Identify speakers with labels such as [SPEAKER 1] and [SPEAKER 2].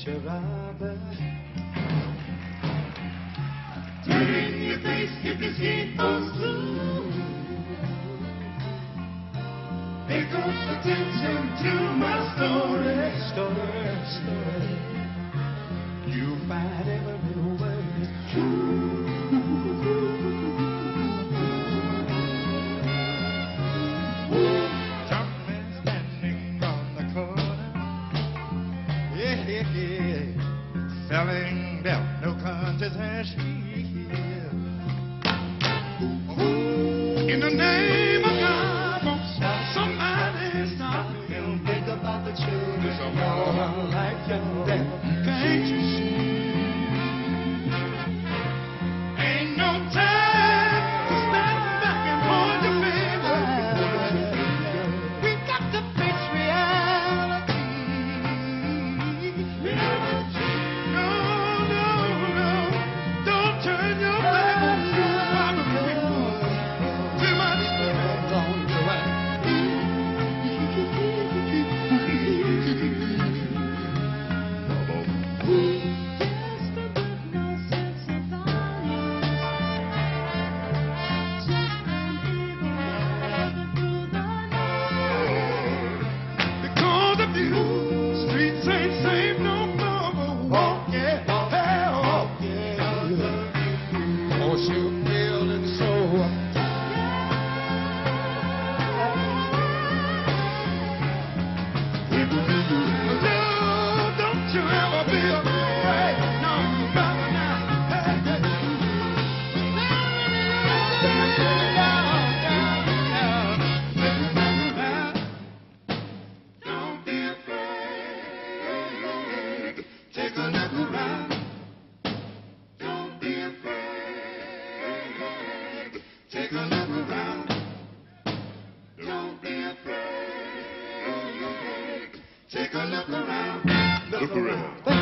[SPEAKER 1] your robber.
[SPEAKER 2] Turn in your face if this heat goes through. Pay close attention to my story.
[SPEAKER 1] You'll find every word is true.
[SPEAKER 2] Jumpman standing on the corner. Yeah. Selling belt, no conscience has she. In the name of God, won't somebody stop him?
[SPEAKER 1] Think about the children.
[SPEAKER 2] There's a war
[SPEAKER 1] like your death.
[SPEAKER 2] Can't you see? Ain't no time to stand back and hold your finger. We got to face reality. No, don't turn your back on the robbery. Too much on the right. Because of you, streets ain't safe no more. Walk, yeah, cause you feeling so. Don't you ever be afraid. No, brother, now. Don't be afraid. Take a look around. Don't be afraid. Take a look around. Don't be afraid. Take a look around. Look around.